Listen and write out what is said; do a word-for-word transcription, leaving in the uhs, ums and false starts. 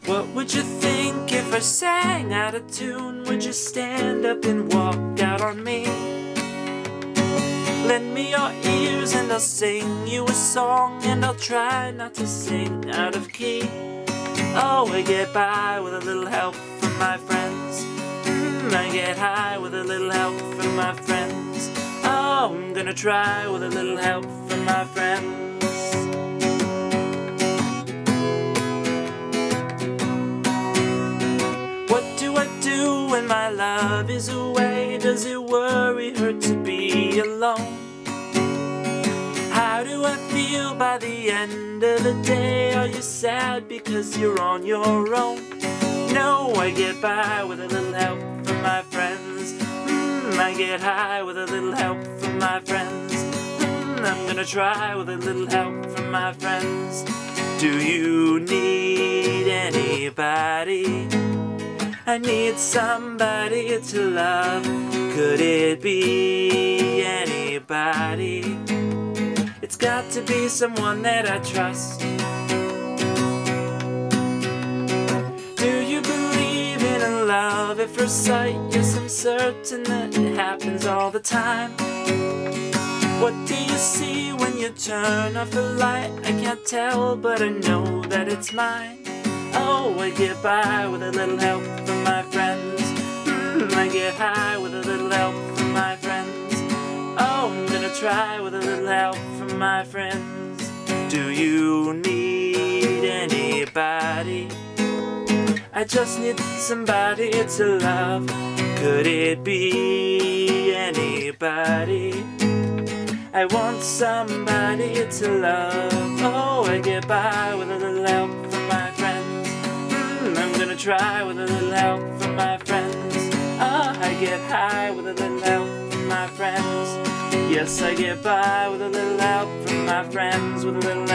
What would you think if I sang out of tune? Would you stand up and walk out on me? Lend me your ears and I'll sing you a song, and I'll try not to sing out of key. Oh, I get by with a little help from my friends. mm, I get high with a little help from my friends. Oh, I'm gonna try with a little help from my friends. What do I do when my love is away? Does it worry her to be alone? How do I feel by the end of the day? Are you sad because you're on your own? No, I get by with a little help from my friends. mm, I get high with a little help from my friends. mm, I'm gonna try with a little help from my friends. Do you need anybody? I need somebody to love. Could it be anybody? It's got to be someone that I trust. Do you believe in a love at first sight? Yes, I'm certain that it happens all the time. What do you see when you turn off the light? I can't tell, but I know that it's mine. Oh, I get by with a little help from my friends. mm, I get high with a little help from my friends. Oh, I'm gonna try with a little help from my friends. Do you need anybody? I just need somebody to love. Could it be anybody? I want somebody to love. Oh, I get by with a little help from my friends. mm, I'm gonna try with a little help from my friends. Oh, I get high with a little help from my friends. Yes, I get by with a little help from my friends, with a little